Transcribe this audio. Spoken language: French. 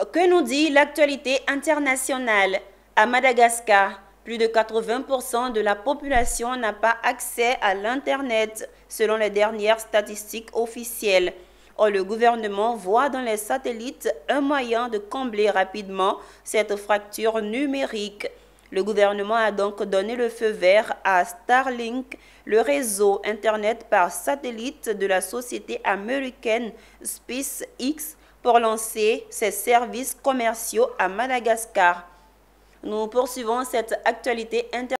Que nous dit l'actualité internationale? À Madagascar, plus de 80% de la population n'a pas accès à l'Internet, selon les dernières statistiques officielles. Or, le gouvernement voit dans les satellites un moyen de combler rapidement cette fracture numérique. Le gouvernement a donc donné le feu vert à Starlink, le réseau Internet par satellite de la société américaine SpaceX, pour lancer ses services commerciaux à Madagascar. Nous poursuivons cette actualité internationale.